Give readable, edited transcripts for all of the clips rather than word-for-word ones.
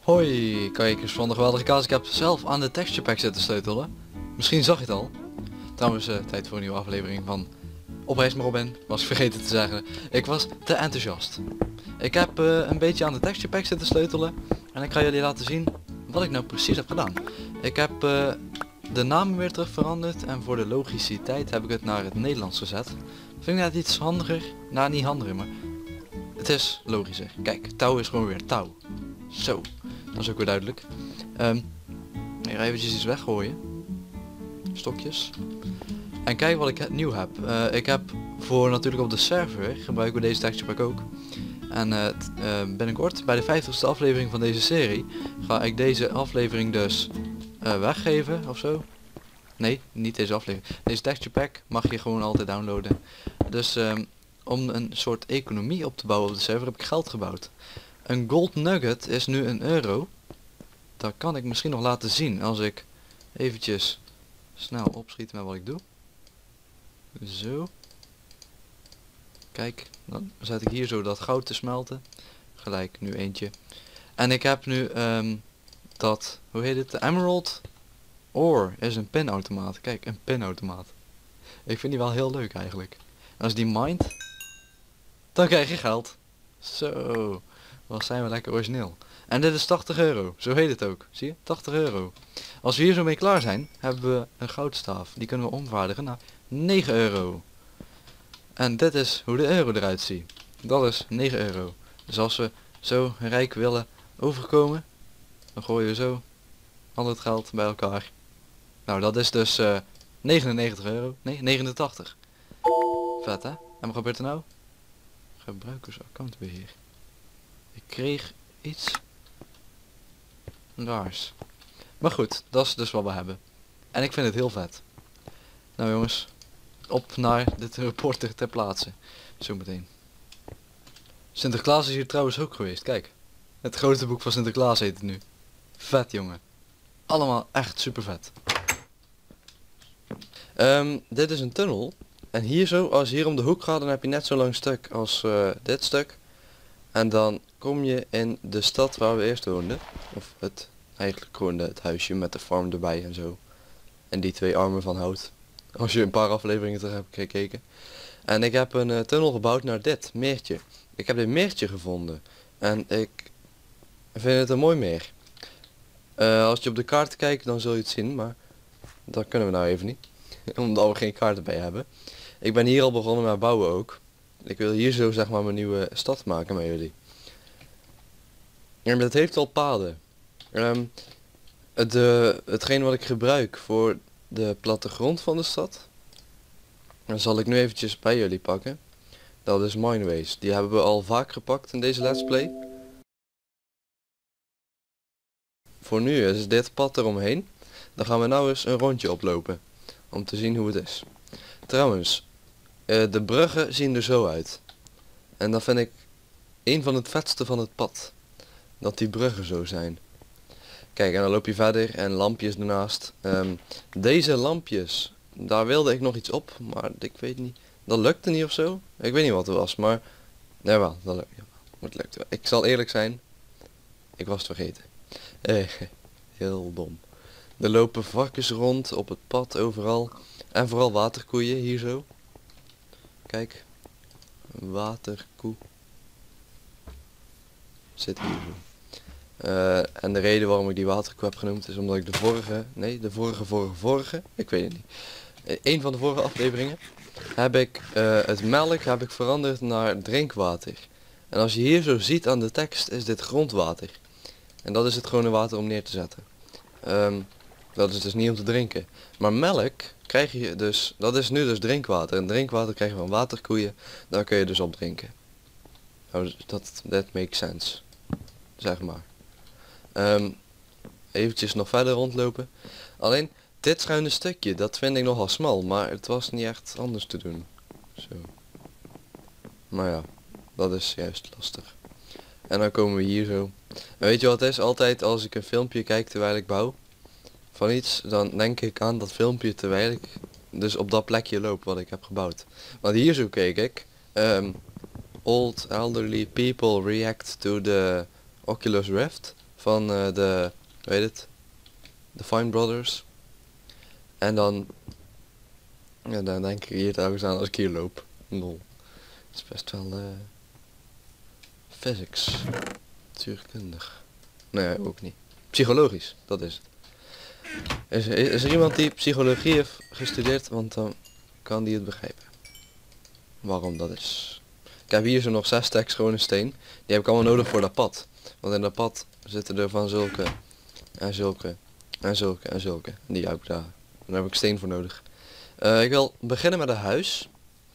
Hoi kijkers van de geweldige kaas, ik heb zelf aan de texture pack zitten sleutelen. Misschien zag je het al. Trouwens, tijd voor een nieuwe aflevering van Op reis met Robin, was ik vergeten te zeggen. Ik was te enthousiast. Ik heb een beetje aan de texture pack zitten sleutelen en ik ga jullie laten zien wat ik nou precies heb gedaan. Ik heb de namen weer terug veranderd en voor de logiciteit heb ik het naar het Nederlands gezet. Vind ik net iets handiger? Nou, niet handiger, maar het is logischer. Kijk, touw is gewoon weer touw. Zo. Dat is ook weer duidelijk. Hier eventjes iets weggooien. Stokjes. En kijk wat ik nieuw heb. Ik heb voor natuurlijk op de server gebruiken we deze texture pack ook. En binnenkort bij de 50ste aflevering van deze serie ga ik deze aflevering dus weggeven ofzo. Nee, niet deze aflevering. Deze texture pack mag je gewoon altijd downloaden. Dus om een soort economie op te bouwen op de server heb ik geld gebouwd. Een gold nugget is nu €1. Dat kan ik misschien nog laten zien als ik eventjes snel opschiet met wat ik doe. Zo. Kijk, dan zet ik hier zo dat goud te smelten. Gelijk, nu eentje. En ik heb nu dat, hoe heet het? De emerald ore is een pinautomaat. Kijk, een pinautomaat. Ik vind die wel heel leuk eigenlijk. En als die mined, dan krijg je geld. Zo. Wat zijn we lekker origineel. En dit is €80, zo heet het ook. Zie je? €80. Als we hier zo mee klaar zijn, hebben we een goudstaaf. Die kunnen we omvaardigen naar €9. En dit is hoe de euro eruit ziet. Dat is €9. Dus als we zo rijk willen overkomen, dan gooien we zo al het geld bij elkaar. Nou, dat is dus €99. Nee, 89. Vet hè? En wat gebeurt er nou? Gebruikersaccountbeheer. Ik kreeg iets raars. Maar goed, dat is dus wat we hebben. En ik vind het heel vet. Nou jongens, op naar dit reporter ter plaatse. Zometeen. Sinterklaas is hier trouwens ook geweest, kijk. Het grote boek van Sinterklaas heet het nu. Vet jongen. Allemaal echt super vet. Dit is een tunnel. En hier zo, als je hier om de hoek gaat, dan heb je net zo'n lang stuk als dit stuk. En dan kom je in de stad waar we eerst woonden. Of eigenlijk gewoon het huisje met de farm erbij en zo. En die twee armen van hout. Als je een paar afleveringen terug hebt gekeken. En ik heb een tunnel gebouwd naar dit meertje. Ik heb dit meertje gevonden. En ik vind het een mooi meer. Als je op de kaart kijkt dan zul je het zien. Maar dat kunnen we nou even niet. Omdat we geen kaarten bij hebben. Ik ben hier al begonnen met bouwen ook. Ik wil hier zo zeg maar mijn nieuwe stad maken met jullie. En dat heeft al paden. Hetgeen wat ik gebruik voor de plattegrond van de stad, dan zal ik nu eventjes bij jullie pakken. Dat is Mineways. Die hebben we al vaak gepakt in deze let's play. Voor nu is dit pad eromheen. Dan gaan we nou eens een rondje oplopen. Om te zien hoe het is. Trouwens, de bruggen zien er zo uit. En dat vind ik een van het vetste van het pad. Dat die bruggen zo zijn. Kijk, en dan loop je verder en lampjes ernaast. Deze lampjes, daar wilde ik nog iets op, maar ik weet niet. Dat lukte niet of zo. Ik weet niet wat het was, maar jawel, dat lukt. Het lukte wel. Ik zal eerlijk zijn, ik was het vergeten. Heel dom. Er lopen varkens rond op het pad overal. En vooral waterkoeien hier zo. Kijk, een waterkoe zit hier zo. En de reden waarom ik die waterkoe heb genoemd is omdat ik de vorige, ik weet het niet. Een van de vorige afleveringen heb ik het melk veranderd naar drinkwater. En als je hier zo ziet aan de tekst is dit grondwater. En dat is het gewone water om neer te zetten. Dat is dus niet om te drinken. Maar melk krijg je dus, dat is nu dus drinkwater. En drinkwater krijg je van waterkoeien, daar kun je dus op drinken. Nou, that makes sense. Zeg maar. Eventjes nog verder rondlopen. Alleen dit schuine stukje, dat vind ik nogal smal, maar het was niet echt anders te doen. Zo. Maar ja, dat is juist lastig. En dan komen we hier zo. En weet je wat het is? Altijd als ik een filmpje kijk terwijl ik bouw van iets, dan denk ik aan dat filmpje terwijl ik dus op dat plekje loop wat ik heb gebouwd. Want hier zo keek ik. Old elderly people react to the Oculus Rift. van de, weet het, de Fine Brothers. En dan, ja, dan denk ik hier trouwens aan als ik hier loop. Lol. Het is best wel physics, natuurkundig. Nee, ook niet. Psychologisch, dat is het. Is er iemand die psychologie heeft gestudeerd? Want dan kan die het begrijpen. Waarom dat is. Ik heb hier zo nog 6 stacks gewone steen. Die heb ik allemaal nodig voor dat pad. Want in dat pad zitten er van zulke en zulke en zulke en zulke. En die heb ik daar. Daar heb ik steen voor nodig. Ik wil beginnen met een huis.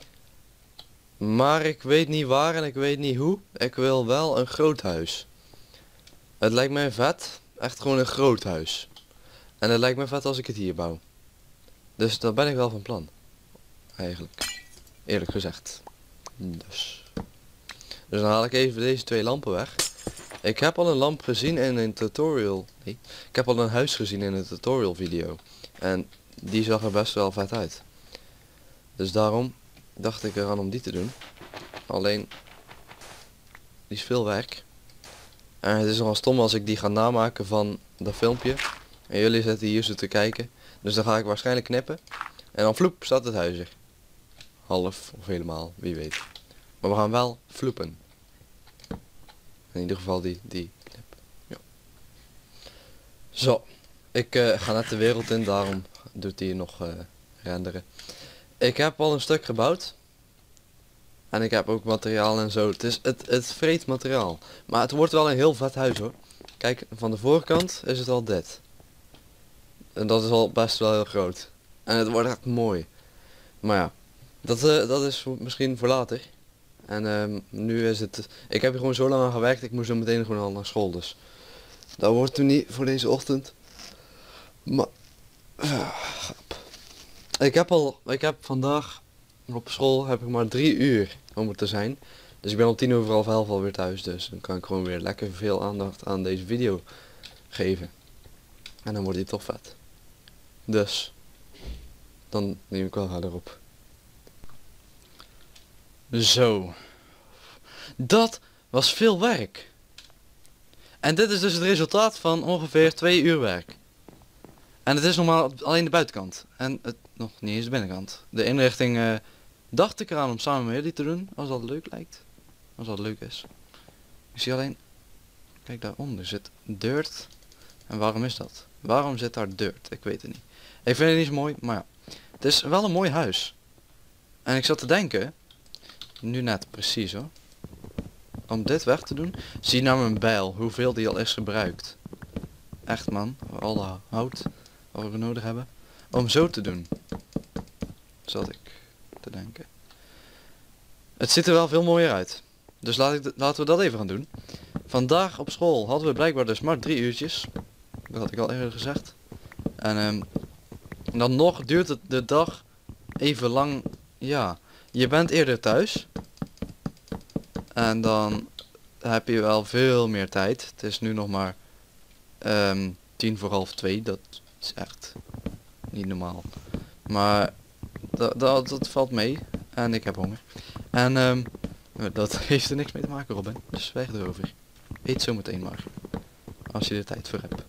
Maar ik weet niet waar en ik weet niet hoe. Ik wil wel een groot huis. Het lijkt mij vet. Echt gewoon een groot huis. En het lijkt me vet als ik het hier bouw. Dus daar ben ik wel van plan. Eigenlijk. Eerlijk gezegd. Dus dan haal ik even deze 2 lampen weg. Ik heb al een lamp gezien in een tutorial. Nee. Ik heb al een huis gezien in een tutorial video. En die zag er best wel vet uit. Dus daarom dacht ik eraan om die te doen. Alleen, die is veel werk. En het is nogal stom als ik die ga namaken van dat filmpje. En jullie zitten hier zo te kijken. Dus dan ga ik waarschijnlijk knippen. En dan vloep staat het huis er. Half of helemaal, wie weet. Maar we gaan wel vloepen. In ieder geval die knip. Ja. Zo. Ik ga net de wereld in, daarom doet hij nog renderen. Ik heb al een stuk gebouwd. En ik heb ook materiaal en zo. Het vreet materiaal. Maar het wordt wel een heel vet huis hoor. Kijk, van de voorkant is het al dit. En dat is al best wel heel groot. En het wordt echt mooi. Maar ja, dat is misschien voor later. En nu is het... Ik heb er gewoon zo lang aan gewerkt, ik moest zo meteen gewoon al naar school. Dus dat wordt nu niet voor deze ochtend. Maar... Ik heb vandaag op school heb ik maar 3 uur om er te zijn. Dus ik ben om 11:10 alweer thuis. Dus dan kan ik gewoon weer lekker veel aandacht aan deze video geven. En dan wordt die toch vet. Dus dan neem ik wel verder op. Zo. Dat was veel werk. En dit is dus het resultaat van ongeveer 2 uur werk. En het is normaal alleen de buitenkant. En het nog niet eens de binnenkant. De inrichting dacht ik eraan om samen met jullie te doen. Als dat leuk lijkt. Als dat leuk is. Ik zie alleen... Kijk daaronder zit dirt. En waarom is dat? Waarom zit daar dirt? Ik weet het niet. Ik vind het niet zo mooi. Maar ja. Het is wel een mooi huis. En ik zat te denken... Nu net precies hoor. Om dit weg te doen. Zie nou mijn bijl. Hoeveel die al is gebruikt. Echt man. Alle hout. Wat we nodig hebben. Om zo te doen. Zat ik te denken. Het ziet er wel veel mooier uit. Dus laten we dat even gaan doen. Vandaag op school hadden we blijkbaar dus maar 3 uurtjes. Dat had ik al eerder gezegd. En dan nog duurt het de dag even lang. Ja. Je bent eerder thuis. En dan heb je wel veel meer tijd. Het is nu nog maar 1:50. Dat is echt niet normaal. Maar dat valt mee. En ik heb honger. En dat heeft er niks mee te maken, Robin. Dus zwijg erover. Eet zo meteen maar. Als je er tijd voor hebt.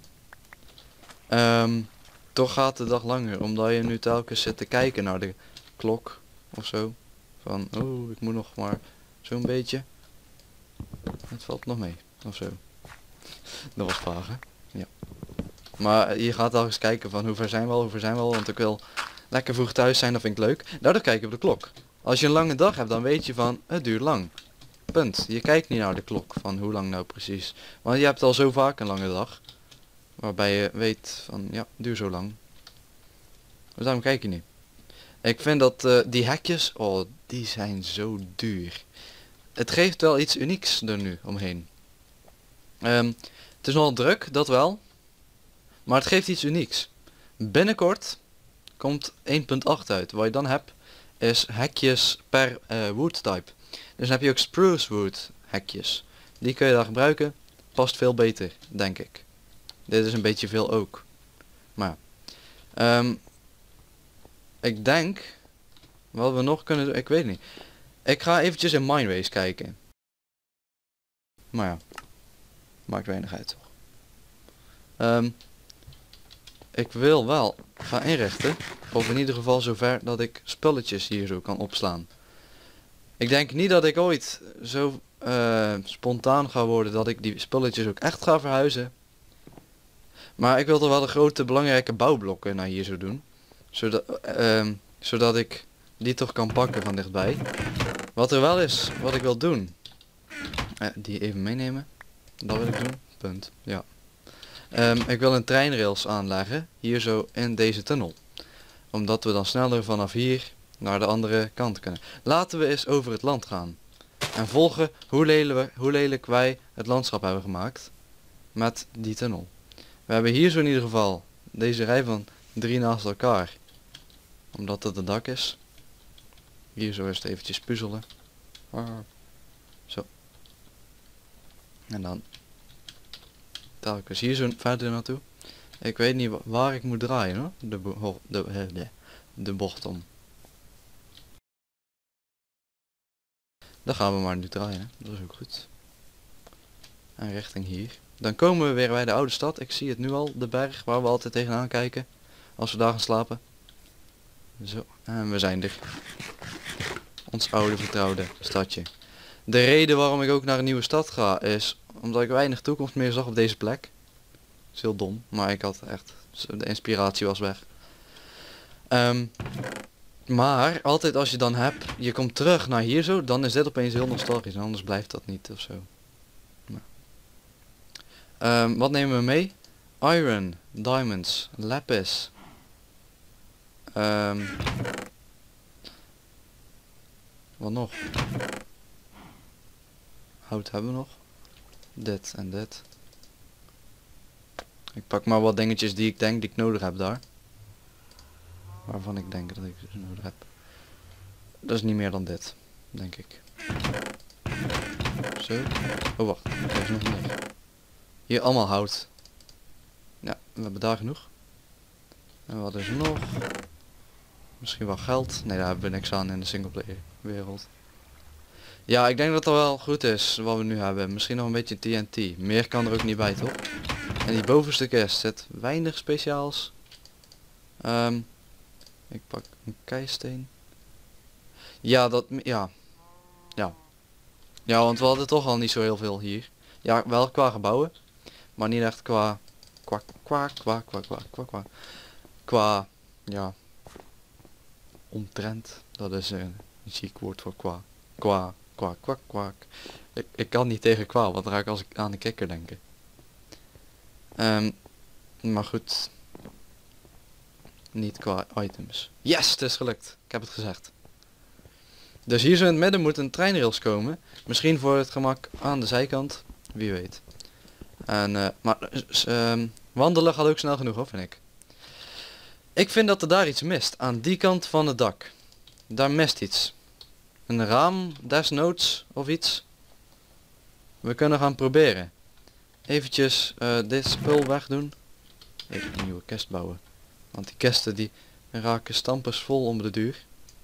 Toch gaat de dag langer. Omdat je nu telkens zit te kijken naar de klok. Of zo. Van, oh, ik moet nog maar zo'n beetje. Het valt nog mee. Of zo. Dat was vaag, hè? Ja. Maar je gaat al eens kijken van hoe ver zijn we al. Want ik wil lekker vroeg thuis zijn, dat vind ik leuk. Daardoor kijk ik op de klok. Als je een lange dag hebt, dan weet je van, het duurt lang. Punt. Je kijkt niet naar de klok van hoe lang nou precies. Want je hebt al zo vaak een lange dag. Waarbij je weet van, ja, duurt zo lang. Dus daarom kijk je niet. Ik vind dat die hekjes, oh, die zijn zo duur. Het geeft wel iets unieks er nu omheen. Het is nogal druk, dat wel. Maar het geeft iets unieks. Binnenkort komt 1.8 uit. Wat je dan hebt is hekjes per wood type. Dus dan heb je ook spruce wood hekjes. Die kun je daar gebruiken. Past veel beter, denk ik. Dit is een beetje veel ook. Maar ik denk wat we nog kunnen doen, ik weet niet. Ik ga eventjes in Mineways kijken. Maar ja, maakt weinig uit toch. Ik wil wel gaan inrichten. Of in ieder geval zover dat ik spulletjes hier zo kan opslaan. Ik denk niet dat ik ooit zo spontaan ga worden dat ik die spulletjes ook echt ga verhuizen. Maar ik wil toch wel de grote belangrijke bouwblokken naar hier zo doen. Zodat ik die toch kan pakken van dichtbij. Wat er wel is, wat ik wil doen. Die even meenemen. Dat wil ik doen. Punt. Ja. Ik wil een treinrails aanleggen. Hier zo in deze tunnel. Omdat we dan sneller vanaf hier naar de andere kant kunnen. Laten we eens over het land gaan. En volgen hoe lelijk wij het landschap hebben gemaakt. Met die tunnel. We hebben hier zo in ieder geval deze rij van 3 naast elkaar. Omdat het een dak is. Hier zo is het eventjes puzzelen. Zo. En dan telkens hier zo verder naartoe. Ik weet niet waar ik moet draaien hoor. De bocht om. Dan gaan we maar nu draaien. Hè. Dat is ook goed. En richting hier. Dan komen we weer bij de oude stad. Ik zie het nu al. De berg waar we altijd tegenaan kijken. Als we daar gaan slapen. Zo. En we zijn er. Ons oude vertrouwde stadje. De reden waarom ik ook naar een nieuwe stad ga is omdat ik weinig toekomst meer zag op deze plek. Dat is heel dom. Maar ik had echt... De inspiratie was weg. Maar altijd als je dan hebt, je komt terug naar hier zo, dan is dit opeens heel nostalgisch. En anders blijft dat niet of zo. Nou. Wat nemen we mee? Iron, diamonds, lapis. Wat nog? Hout hebben we nog. Dit en dit. Ik pak maar wat dingetjes die ik denk die ik nodig heb daar. Waarvan ik denk dat ik ze nodig heb. Dat is niet meer dan dit, denk ik. Zo. Oh wacht, er is nog meer. Hier allemaal hout. Ja, we hebben daar genoeg. En wat is er nog? Misschien wel geld. Nee, daar hebben we niks aan in de singleplayer wereld. Ja, ik denk dat dat wel goed is wat we nu hebben. Misschien nog een beetje TNT. Meer kan er ook niet bij, toch? En die bovenste kist zit weinig speciaals. Ik pak een keisteen. Ja, ja. Ja, want we hadden toch al niet zo heel veel hier. Ja, wel qua gebouwen. Maar niet echt qua... Ja... Omtrent. Dat is een ziek woord voor kwa. Ik kan niet tegen kwa, want dan raak ik als ik aan de kikker denken. Maar goed. Niet qua items. Yes, het is gelukt. Ik heb het gezegd. Dus hier zo in het midden moet een treinrails komen. Misschien voor het gemak aan de zijkant. Wie weet. En, wandelen gaat ook snel genoeg hoor, vind ik. Ik vind dat er daar iets mist. Aan die kant van het dak. Daar mist iets. Een raam, desnoods of iets. We kunnen gaan proberen. Eventjes dit spul wegdoen. Even een nieuwe kist bouwen. Want die kisten die raken stampers vol om de duur.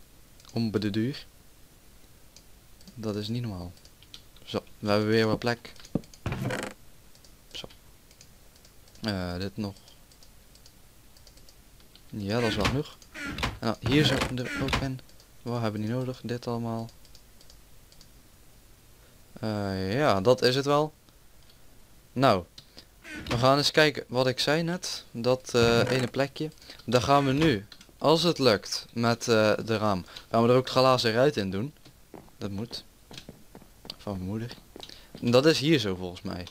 Dat is niet normaal. Zo, we hebben weer wat plek. Zo. Dit nog. Ja, dat is wel genoeg. En nou, hier zo er ook in. We hebben niet nodig. Dit allemaal. Ja, dat is het wel. Nou. We gaan eens kijken wat ik zei net. Dat ene plekje. Daar gaan we nu. Als het lukt met de raam. Gaan we er ook glazen ruit in doen. Dat moet. Van mijn moeder. En dat is hier zo volgens mij.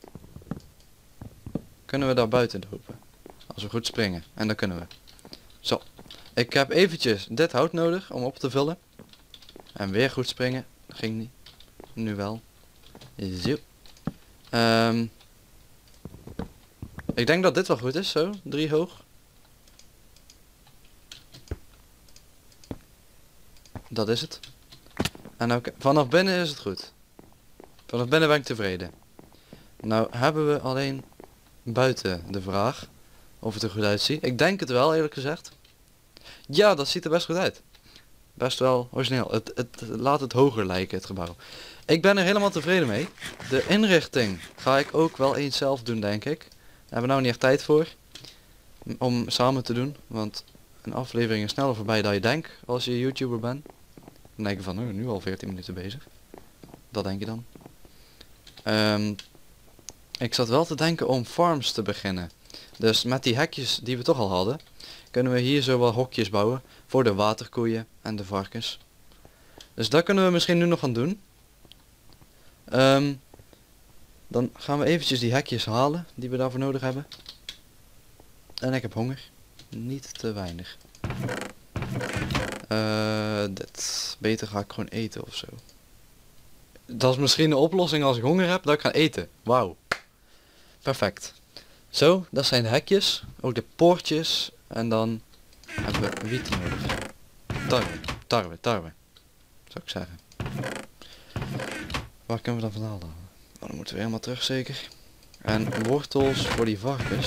Kunnen we daar buiten lopen. Als we goed springen. En dan kunnen we. Zo. Ik heb eventjes dit hout nodig om op te vullen. En weer goed springen. Ging niet. Nu wel. Zo. Ik denk dat dit wel goed is. Zo. 3 hoog. Dat is het. En ook vanaf binnen is het goed. Vanaf binnen ben ik tevreden. Nou hebben we alleen buiten de vraag of het er goed uitziet. Ik denk het wel eerlijk gezegd. Ja, dat ziet er best goed uit. Best wel origineel. Het laat het hoger lijken, het gebouw. Ik ben er helemaal tevreden mee. De inrichting ga ik ook wel eens zelf doen, denk ik. hebben we nou niet echt tijd voor. Om samen te doen. Want een aflevering is sneller voorbij dan je denkt als je YouTuber bent. Dan denk je van, nu al 14 minuten bezig. Dat denk je dan. Ik zat wel te denken om farms te beginnen. Dus met die hekjes die we toch al hadden, kunnen we hier zo wat hokjes bouwen voor de waterkoeien en de varkens. Dus dat kunnen we misschien nu nog gaan doen. Dan gaan we eventjes die hekjes halen die we daarvoor nodig hebben. En ik heb honger. Niet te weinig. Dit. Beter ga ik gewoon eten of zo. Dat is misschien de oplossing als ik honger heb, dat ik ga eten. Wauw. Perfect. Zo, dat zijn de hekjes. Ook de poortjes. En dan hebben we wiet nodig. Tarwe. Zou ik zeggen. Waar kunnen we dan vandaan halen? Oh, dan moeten we helemaal terug zeker. En wortels voor die varkens.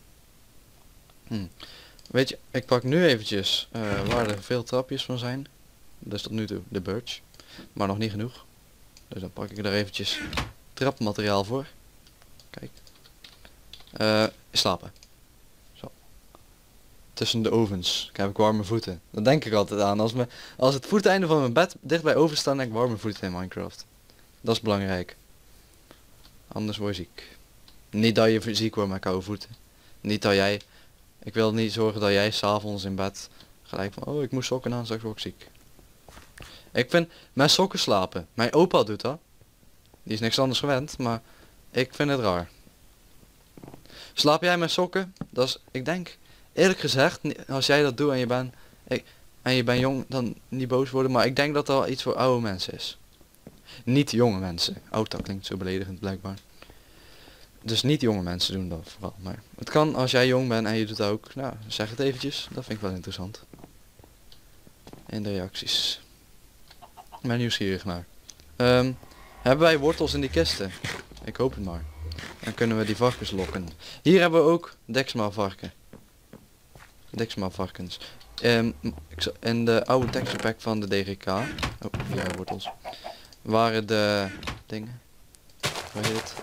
Weet je, ik pak nu eventjes waar er veel trapjes van zijn. Dus tot nu toe de birch. Maar nog niet genoeg. Dus dan pak ik er eventjes trapmateriaal voor. Kijk. Slapen. Zo. Tussen de ovens. Kijk, heb ik warme voeten. Dat denk ik altijd aan. Als het voeteinde van mijn bed dicht bij oven staat, heb ik warme voeten in Minecraft. Dat is belangrijk. Anders word je ziek. Niet dat je ziek wordt met koude voeten. Niet dat jij... Ik wil niet zorgen dat jij s'avonds in bed gelijk van, oh ik moet sokken aan, straks word ik ziek. Ik vind met sokken slapen. Mijn opa doet dat. Die is niks anders gewend, maar ik vind het raar. Slaap jij met sokken? Dat is, ik denk, eerlijk gezegd, als jij dat doet en je bent jong, dan niet boos worden, maar ik denk dat dat iets voor oude mensen is. Niet jonge mensen. Oud, dat klinkt zo beledigend blijkbaar. Dus niet jonge mensen doen dat vooral. Maar het kan als jij jong bent en je doet dat ook. Nou, zeg het eventjes. Dat vind ik wel interessant. In de reacties. Ik ben nieuwsgierig naar. Hebben wij wortels in die kisten? Ik hoop het maar. Dan kunnen we die varkens lokken. Hier hebben we ook Dexma varken. Dexma varkens. In de oude texture pack van de DGK. Oh, hier hebben wortels. Waren de dingen. Hoe heet het?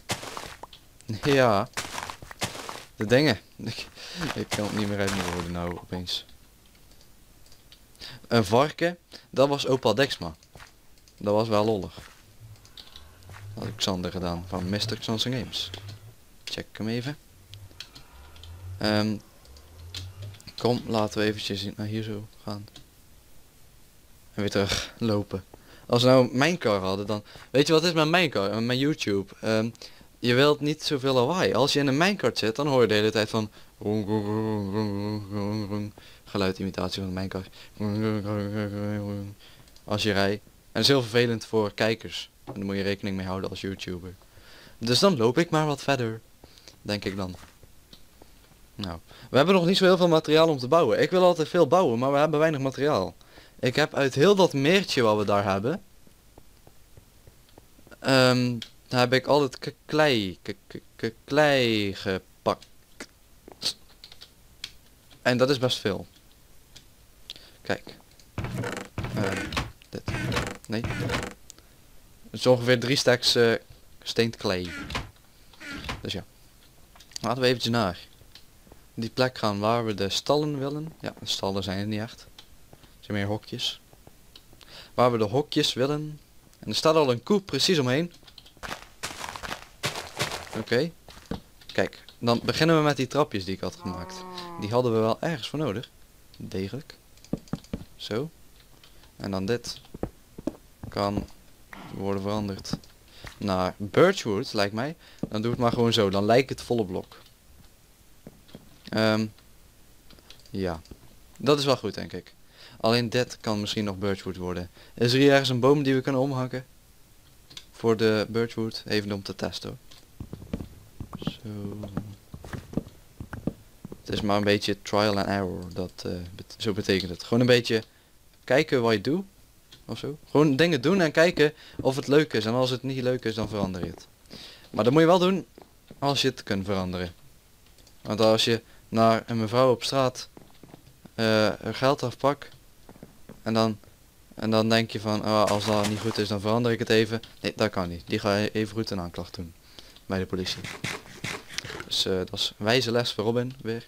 Ja. De dingen. Ik kan het niet meer uit mijn woorden nou opeens. Een varken. Dat was opa Dexma. Dat was wel lollig. Dat had Xander gedaan van Mr. Xansen Games. Check hem even. Kom, laten we eventjes naar hier zo gaan. En weer terug lopen. Als we nou mijn car hadden dan... Weet je wat is met mijn car en met YouTube? Je wilt niet zoveel lawaai. Als je in een minecart zit, dan hoor je de hele tijd van... Geluidimitatie van de minecart. Als je rijdt. En dat is heel vervelend voor kijkers. En daar moet je rekening mee houden als YouTuber. Dus dan loop ik maar wat verder. Denk ik dan. Nou, we hebben nog niet zo heel veel materiaal om te bouwen. Ik wil altijd veel bouwen, maar we hebben weinig materiaal. Ik heb uit heel dat meertje wat we daar hebben... daar heb ik altijd klei gepakt. En dat is best veel. Kijk. Dit. Nee. Het is ongeveer 3 stacks gesteend klei. Dus ja. Laten we eventjes naar die plek gaan waar we de stallen willen. Ja, de stallen zijn het niet echt. Het zijn meer hokjes. Waar we de hokjes willen. En er staat al een koe precies omheen. Oké. Kijk, dan beginnen we met die trapjes die ik had gemaakt. Die hadden we wel ergens voor nodig. Degelijk. Zo. En dan dit. Kan worden veranderd naar birchwood, lijkt mij. Dan doe het maar gewoon zo. Dan lijkt het volle blok. Ja. Dat is wel goed, denk ik. Alleen dit kan misschien nog birchwood worden. Is er hier ergens een boom die we kunnen omhakken? Voor de birchwood. Even om te testen hoor. Zo. Het is maar een beetje trial and error. Zo betekent het. Gewoon een beetje kijken wat je doet. Of zo. Gewoon dingen doen en kijken of het leuk is. En als het niet leuk is, dan verander je het. Maar dat moet je wel doen als je het kunt veranderen. Want als je naar een mevrouw op straat er geld afpakt. En dan denk je van, als dat niet goed is, dan verander ik het even. Nee, dat kan niet. Die ga je even goed een aanklacht doen. Bij de politie. Dus dat is een wijze les voor Robin weer.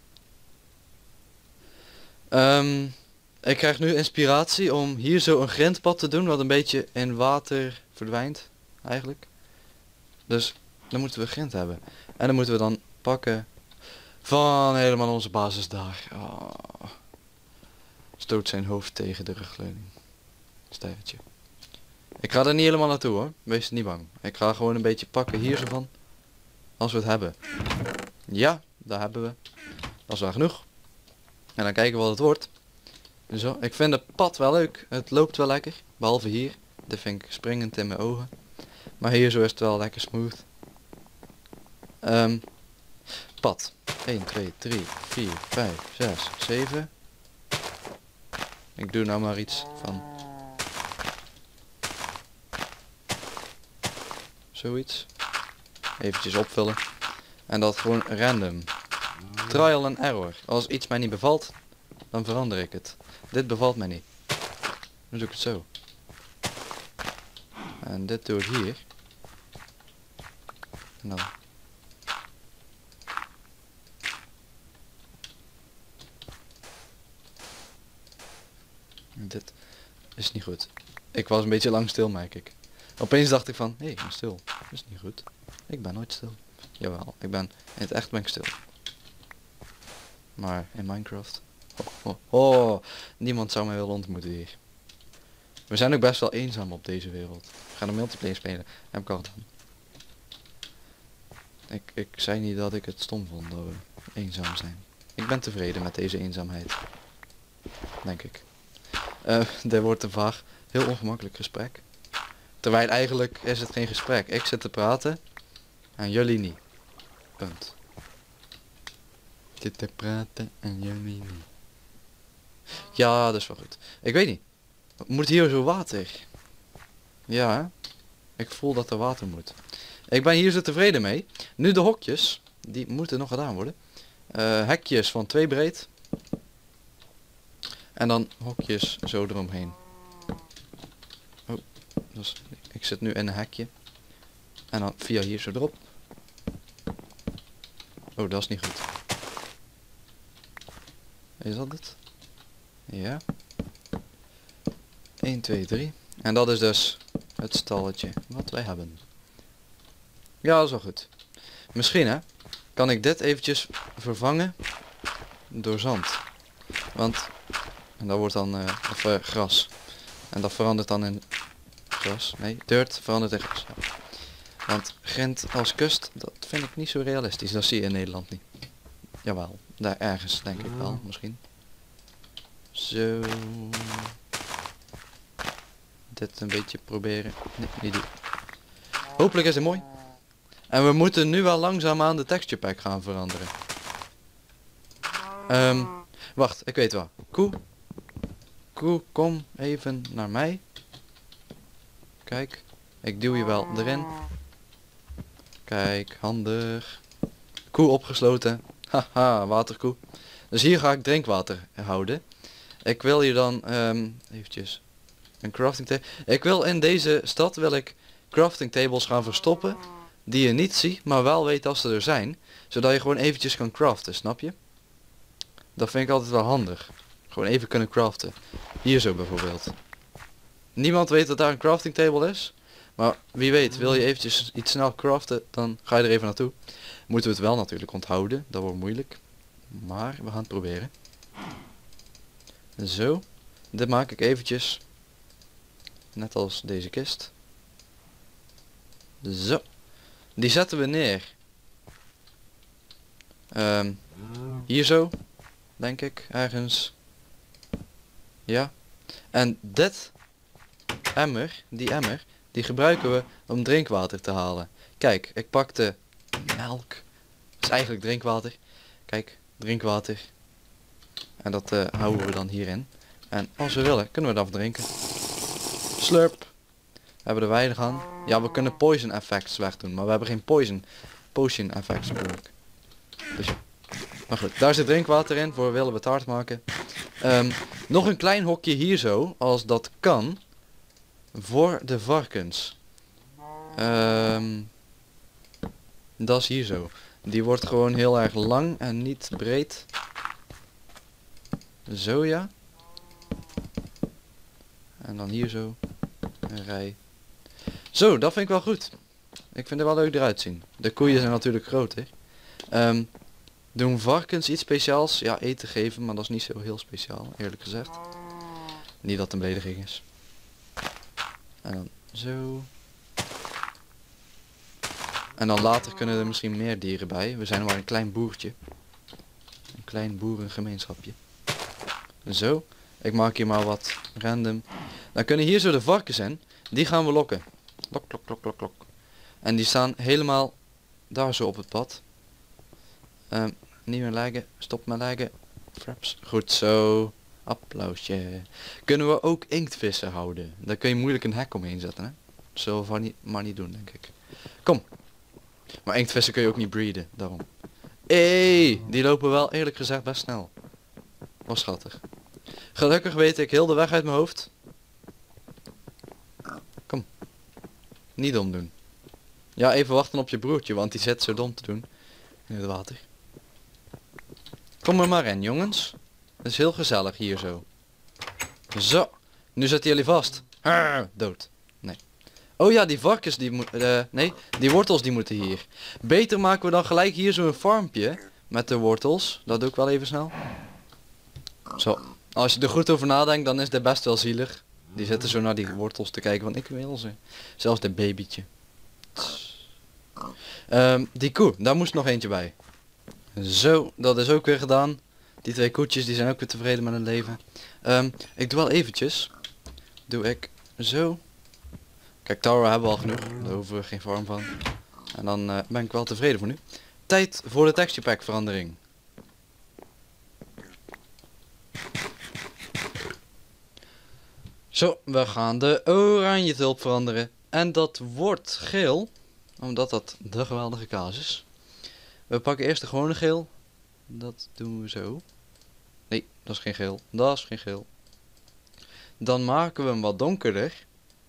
Ik krijg nu inspiratie om hier zo een grindpad te doen wat een beetje in water verdwijnt eigenlijk. Dus dan moeten we grind hebben. En dan moeten we dan pakken van helemaal onze basis daar. Oh. Stoot zijn hoofd tegen de rugleuning. Sterretje. Ik ga er niet helemaal naartoe hoor. Wees niet bang. Ik ga gewoon een beetje pakken hier zo van. Als we het hebben. Ja, daar hebben we. Dat is wel genoeg. En dan kijken we wat het wordt. Zo, ik vind het pad wel leuk. Het loopt wel lekker. Behalve hier. Dit vind ik springend in mijn ogen. Maar hier zo is het wel lekker smooth. Pad. 1, 2, 3, 4, 5, 6, 7. Ik doe nou maar iets van. Zoiets. Eventjes opvullen. En dat gewoon random. Trial and error. Als iets mij niet bevalt, dan verander ik het. Dit bevalt mij niet. Dan doe ik het zo. En dit doe ik hier. En dan. Dit is niet goed. Ik was een beetje lang stil, merk ik. Opeens dacht ik van, hé, ik ben stil. Dat is niet goed. Ik ben nooit stil. Jawel, in het echt ben ik stil. Maar in Minecraft. Niemand zou mij willen ontmoeten hier. We zijn ook best wel eenzaam op deze wereld. We gaan een multiplayer spelen. Heb ik al gedaan. Ik zei niet dat ik het stom vond dat we eenzaam zijn. Ik ben tevreden met deze eenzaamheid. Denk ik. Dit wordt een vaag, heel ongemakkelijk gesprek. Terwijl eigenlijk is het geen gesprek. Ik zit te praten en jullie niet. Punt. Ik zit te praten en jullie niet. Ja, dat is wel goed. Ik weet niet. Moet hier zo water? Ja, hè? Ik voel dat er water moet. Ik ben hier zo tevreden mee. Nu de hokjes. Die moeten nog gedaan worden. Hekjes van 2 breed. En dan hokjes zo eromheen. Oh, dus ik zit nu in een hekje. En dan via hier zo erop. Oh, dat is niet goed. Is dat het? Ja. 1, 2, 3. En dat is dus het stalletje wat wij hebben. Ja, dat is wel goed. Misschien hè, kan ik dit eventjes vervangen door zand. Want, en dat wordt dan, gras. En dat verandert dan in gras. Nee, dirt verandert in gras. Ja. Want grind als kust, dat vind ik niet zo realistisch. Dat zie je in Nederland niet. Jawel, daar ergens denk ik wel, misschien. Zo. Dit een beetje proberen. Nee, niet doen. Hopelijk is het mooi. En we moeten nu wel langzaamaan de texture pack gaan veranderen. Wacht, ik weet wel. Koe, kom even naar mij. Kijk, ik duw je wel erin. Kijk, handig. Koe opgesloten. Haha, waterkoe. Dus hier ga ik drinkwater houden. Ik wil hier dan, eventjes, een crafting table. Ik wil in deze stad, crafting tables gaan verstoppen. Die je niet ziet, maar wel weet als ze er zijn. Zodat je gewoon eventjes kan craften, snap je? Dat vind ik altijd wel handig. Gewoon even kunnen craften. Hier zo bijvoorbeeld. Niemand weet dat daar een crafting table is. Maar wie weet, wil je eventjes iets snel craften, dan ga je er even naartoe. Moeten we het wel natuurlijk onthouden, dat wordt moeilijk. Maar we gaan het proberen. Zo. Dit maak ik eventjes. Net als deze kist. Zo. Die zetten we neer. Hier zo. Denk ik. Ergens. Ja. En dit emmer. Die gebruiken we om drinkwater te halen. Kijk. Ik pakte melk. Dat is eigenlijk drinkwater. Kijk. Drinkwater. En dat houden we dan hierin. En als we willen kunnen we dat drinken. Slurp. We hebben er weinig aan. Ja, we kunnen poison effects wegdoen. Maar we hebben geen potion effects natuurlijk. Dus ja. Maar goed, daar zit drinkwater in. Voor willen we het hard maken. Nog een klein hokje hier zo. Als dat kan. Voor de varkens. Dat is hier zo. Die wordt gewoon heel erg lang en niet breed. Zo ja. En dan hier zo. Een rij. Zo, dat vind ik wel goed. Ik vind er wel leuk eruit zien. De koeien zijn natuurlijk groter. Doen varkens iets speciaals? Ja, eten geven, maar dat is niet zo heel speciaal, eerlijk gezegd. Niet dat het een belediging is. En dan zo. En dan later kunnen er misschien meer dieren bij. We zijn maar een klein boertje. Een klein boerengemeenschapje. Zo. Ik maak hier maar wat random. Dan kunnen hier zo de varkens zijn. Die gaan we lokken. Lok, lok, lok, lok, lok. En die staan helemaal daar zo op het pad. Niet meer leggen. Stop met leggen. Fraps. Goed zo. Applausje. Kunnen we ook inktvissen houden? Daar kun je moeilijk een hek omheen zetten, hè? Dat zullen we maar niet doen, denk ik. Kom. Maar inktvissen kun je ook niet breeden, daarom. Die lopen wel eerlijk gezegd best snel. Was schattig. Gelukkig weet ik heel de weg uit mijn hoofd. Kom. Niet dom doen. Ja, even wachten op je broertje, want die zit zo dom te doen. In het water. Kom er maar in, jongens. Het is heel gezellig hier zo. Zo. Nu zitten jullie vast. Dood. Nee. Oh ja, die varkens die moeten... nee, die wortels die moeten hier. Beter maken we dan gelijk hier zo'n farmpje. Met de wortels. Dat doe ik wel even snel. Zo. Als je er goed over nadenkt, dan is dit best wel zielig. Die zitten zo naar die wortels te kijken, want ik wil ze. Zelfs dit babytje. Die koe, daar moest nog eentje bij. Zo, dat is ook weer gedaan. Die twee koetjes, die zijn ook weer tevreden met hun leven. Ik doe wel eventjes. Doe ik zo. Kijk, tower hebben we al genoeg. Daar hoeven we geen farm van. En dan ben ik wel tevreden voor nu. Tijd voor de texture pack verandering. Zo, we gaan de oranje tulp veranderen. En dat wordt geel. Omdat dat de geweldige kaas is. We pakken eerst de gewone geel. Dat doen we zo. Nee, dat is geen geel. Dat is geen geel. Dan maken we hem wat donkerder.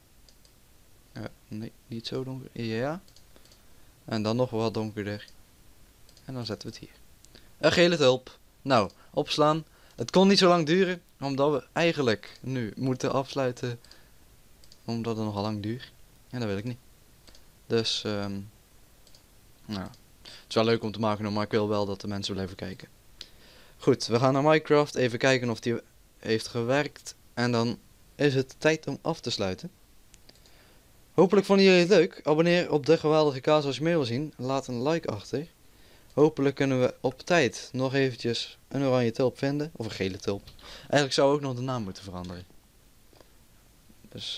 Nee, niet zo donker. Ja. En dan nog wat donkerder. En dan zetten we het hier. Een gele tulp. Nou, opslaan. Het kon niet zo lang duren. Omdat we eigenlijk nu moeten afsluiten. Omdat het nogal lang duurt. En dat wil ik niet. Dus, nou. Het is wel leuk om te maken, maar ik wil wel dat de mensen blijven kijken. Goed, we gaan naar Minecraft. Even kijken of die heeft gewerkt. En dan is het tijd om af te sluiten. Hopelijk vonden jullie het leuk. Abonneer op de geweldige kaas als je meer wil zien. Laat een like achter. Hopelijk kunnen we op tijd nog eventjes een oranje tulp vinden. Of een gele tulp. Eigenlijk zou ook nog de naam moeten veranderen. Dus,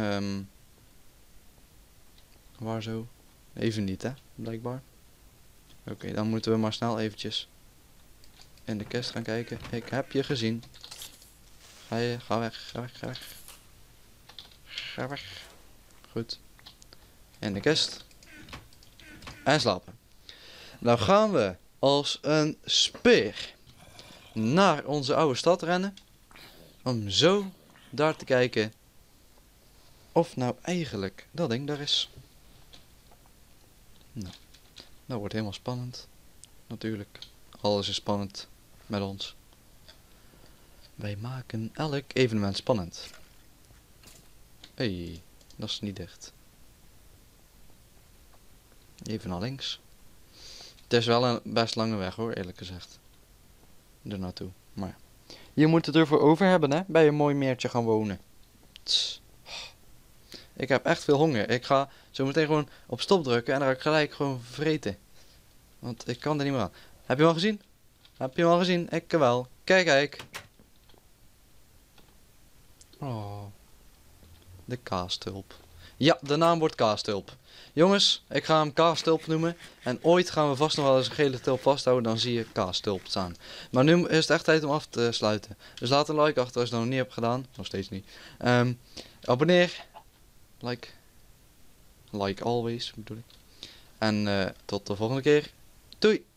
waar zo? Even niet, hè? Blijkbaar. Oké, dan moeten we maar snel eventjes in de kist gaan kijken. Ik heb je gezien. Ga weg, ga weg, ga weg. Ga weg. Goed. In de kist. En slapen. Nou gaan we als een speer naar onze oude stad rennen. Om zo daar te kijken of nou eigenlijk dat ding daar is. Nou, dat wordt helemaal spannend. Natuurlijk. Alles is spannend met ons. Wij maken elk evenement spannend. Hey, dat is niet dicht. Even naar links. Het is wel een best lange weg hoor, eerlijk gezegd. Er naartoe. Maar je moet het ervoor over hebben, hè? Bij een mooi meertje gaan wonen. Tss. Ik heb echt veel honger. Ik ga zo meteen gewoon op stop drukken en dan ga ik gelijk gewoon vreten. Want ik kan er niet meer aan. Heb je hem al gezien? Heb je hem al gezien? Ik wel. Kijk, kijk. Oh. De kaastulp. Ja, de naam wordt kaastulp. Jongens, ik ga hem kaastulp noemen. En ooit gaan we vast nog wel eens een gele tulp vasthouden. Dan zie je kaastulp staan. Maar nu is het echt tijd om af te sluiten. Dus laat een like achter als je dat nog niet hebt gedaan. Nog steeds niet. Abonneer. Like always bedoel ik. En tot de volgende keer. Doei!